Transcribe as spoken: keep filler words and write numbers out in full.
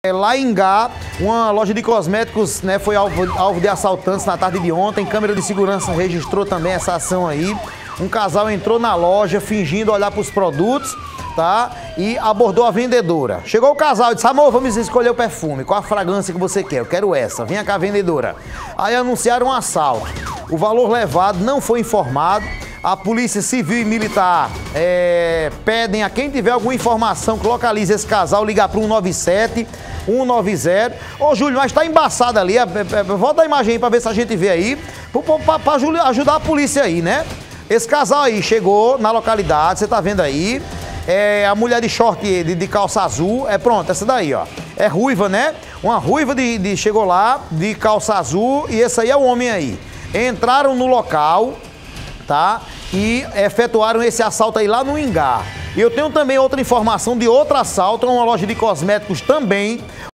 Lá em Ingá, uma loja de cosméticos, né, foi alvo, alvo de assaltantes na tarde de ontem. Câmera de segurança registrou também essa ação aí. Um casal entrou na loja fingindo olhar para os produtos, tá? E abordou a vendedora. Chegou o casal e disse: amor, vamos escolher o perfume. Qual a fragrância que você quer? Eu quero essa. Vem cá, vendedora. Aí anunciaram um assalto. O valor levado não foi informado. A Polícia Civil e Militar é, pedem a quem tiver alguma informação que localize esse casal ligar para um nove sete, um nove zero. Ô, Júlio, mas tá embaçado ali. É, é, volta a imagem aí para ver se a gente vê aí. Para ajudar a polícia aí, né? Esse casal aí chegou na localidade, você tá vendo aí. É, a mulher de short de, de calça azul, é pronto, essa daí, ó. É ruiva, né? Uma ruiva de, de chegou lá, de calça azul, e esse aí é o homem aí. Entraram no local, tá? E efetuaram esse assalto aí lá no Ingá. E eu tenho também outra informação de outro assalto, uma loja de cosméticos também.